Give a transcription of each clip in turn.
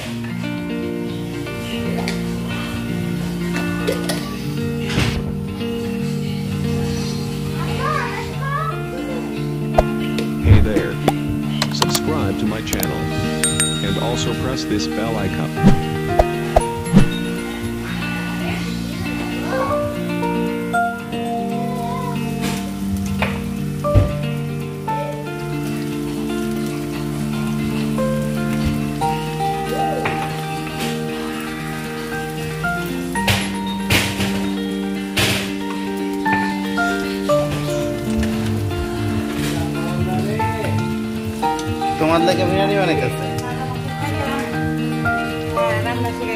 Hey there. Subscribe to my channel. And also press this bell icon. তোমার লাগে বিরিয়ানি বানাইতেছে রান্না করে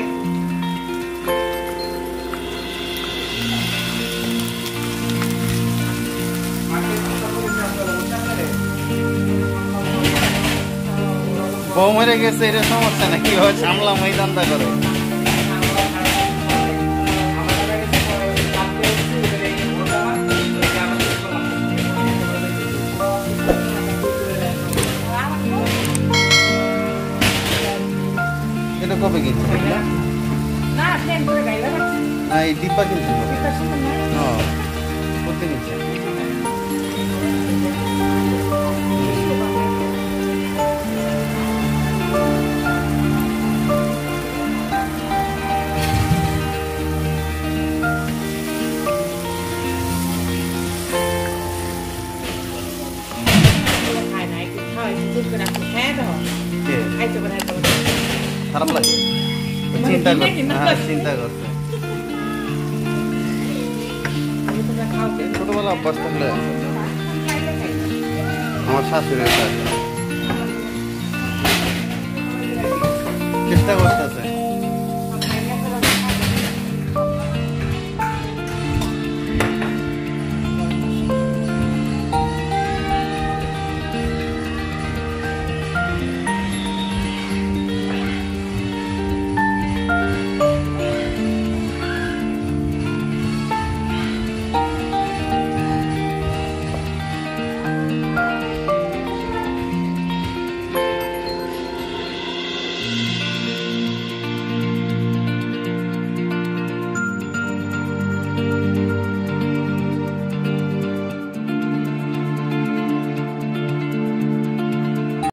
বউ মরে গেছে এটা সমস্যা না কিভাবে সামলাম এই দান্দা করে এটা কবে কিনছো না প্ল্যান করে গাইলা না এই ডিব্বা কিনছো হ্যাঁ করতে কিনছো খায় না একটু খাওয়াই দুধ করে আপনি খেয়ে দাও খাইতে পারে খারাপ লাগে চিন্তা চিন্তা করছে ছোটবেলা অভ্যাস থাকলে আমার শাশুড়ি চেষ্টা করতেছে